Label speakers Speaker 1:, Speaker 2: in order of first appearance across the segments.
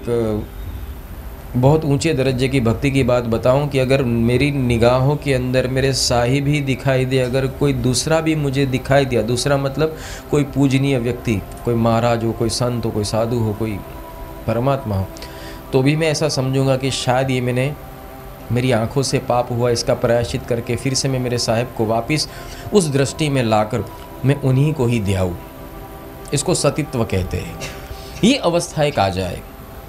Speaker 1: एक बहुत ऊंचे दर्जे की भक्ति की बात बताऊं कि अगर मेरी निगाहों के अंदर मेरे साहिब ही दिखाई दे, अगर कोई दूसरा भी मुझे दिखाई दिया, दूसरा मतलब कोई पूजनीय व्यक्ति, कोई महाराज हो, कोई संत हो, कोई साधु हो, कोई परमात्मा हो, तो भी मैं ऐसा समझूंगा कि शायद ये मेरी आंखों से पाप हुआ, इसका प्रायश्चित करके फिर से मैं मेरे साहिब को वापस उस दृष्टि में लाकर मैं उन्हीं को ही ध्याऊं। इसको सतीत्व कहते हैं। ये अवस्था एक आ जाए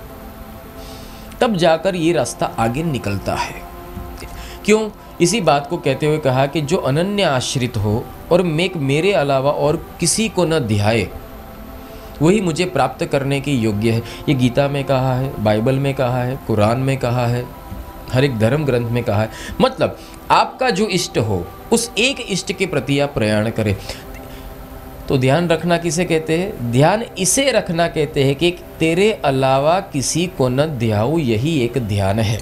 Speaker 1: तब जाकर ये रास्ता आगे निकलता है। क्यों? इसी बात को कहते हुए कहा कि जो अनन्य आश्रित हो और मेरे अलावा और किसी को न ध्याए, वही मुझे प्राप्त करने के योग्य है। ये गीता में कहा है, बाइबल में कहा है, कुरान में कहा है, हर एक धर्म ग्रंथ में कहा है। मतलब आपका जो इष्ट हो उस एक इष्ट के प्रति आप प्रयाण करें। तो ध्यान रखना किसे कहते हैं? ध्यान इसे रखना कहते हैं कि तेरे अलावा किसी को न ध्याऊं, यही एक ध्यान है।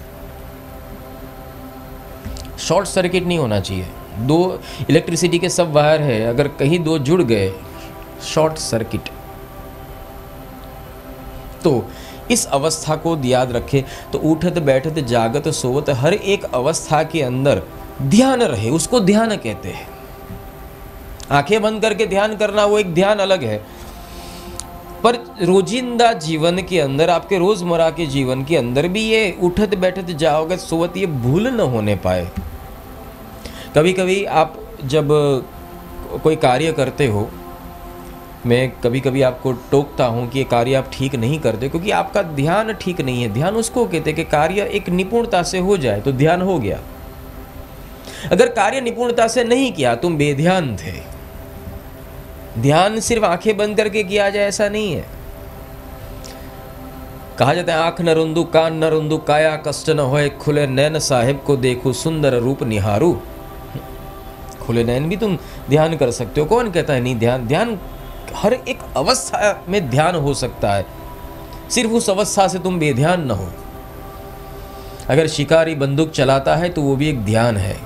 Speaker 1: शॉर्ट सर्किट नहीं होना चाहिए। दो इलेक्ट्रिसिटी के सब वायर है, अगर कहीं दो जुड़ गए, शॉर्ट सर्किट। तो इस अवस्था को याद रखें। तो उठत बैठत जागत सोवत हर एक अवस्था के अंदर ध्यान रहे, उसको ध्यान कहते हैं। आंखें बंद करके ध्यान करना वो एक ध्यान अलग है, पर रोजिंदा जीवन के अंदर, आपके रोजमर्रा के जीवन के अंदर भी ये उठत बैठत जाओगे सोवत ये भूल न होने पाए। कभी कभी आप जब कोई कार्य करते हो, मैं कभी कभी आपको टोकता हूँ कि ये कार्य आप ठीक नहीं करते क्योंकि आपका ध्यान ठीक नहीं है। ध्यान उसको कहते हैं कि कार्य एक निपुणता से हो जाए तो ध्यान हो गया। अगर कार्य निपुणता से नहीं किया, तुम बेध्यान थे। ध्यान सिर्फ आंखें बंद करके किया जाए ऐसा नहीं है। कहा जाता है आंख न रुंदू कान न रुंदू काया कष्ट न होए, खुले नैन साहिब को देखो सुंदर रूप निहारू। खुले नैन भी तुम ध्यान कर सकते हो। कौन कहता है नहीं? ध्यान हर एक अवस्था में ध्यान हो सकता है, सिर्फ उस अवस्था से तुम बेध्यान न हो। अगर शिकारी बंदूक चलाता है तो वो भी एक ध्यान है।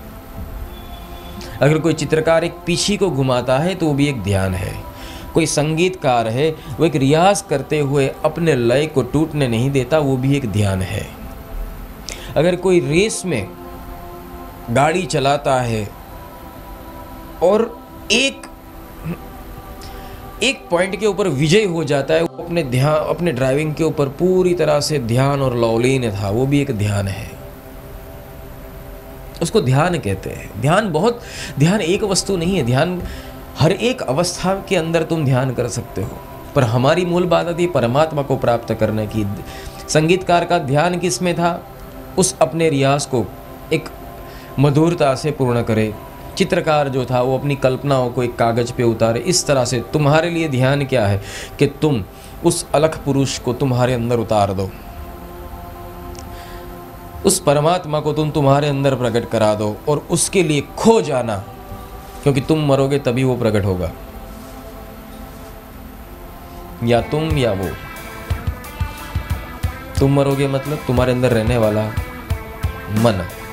Speaker 1: अगर कोई चित्रकार एक पीछी को घुमाता है तो वो भी एक ध्यान है। कोई संगीतकार है, वो एक रियाज करते हुए अपने लय को टूटने नहीं देता, वो भी एक ध्यान है। अगर कोई रेस में गाड़ी चलाता है और एक पॉइंट के ऊपर विजय हो जाता है, वो अपने ड्राइविंग के ऊपर पूरी तरह से ध्यान और लौलीन था, वो भी एक ध्यान है। उसको ध्यान कहते हैं। ध्यान एक वस्तु नहीं है। ध्यान हर एक अवस्था के अंदर तुम ध्यान कर सकते हो, पर हमारी मूल बात आती है परमात्मा को प्राप्त करने की। संगीतकार का ध्यान किस में था? उस अपने रियाज को एक मधुरता से पूर्ण करे। चित्रकार जो था वो अपनी कल्पनाओं को एक कागज पे उतारे। इस तरह से तुम्हारे लिए ध्यान क्या है कि तुम उस अलख पुरुष को तुम्हारे अंदर उतार दो, उस परमात्मा को तुम तुम्हारे अंदर प्रकट करा दो और उसके लिए खो जाना, क्योंकि तुम मरोगे तभी वो प्रकट होगा, या तुम या वो। तुम मरोगे मतलब तुम्हारे अंदर रहने वाला मन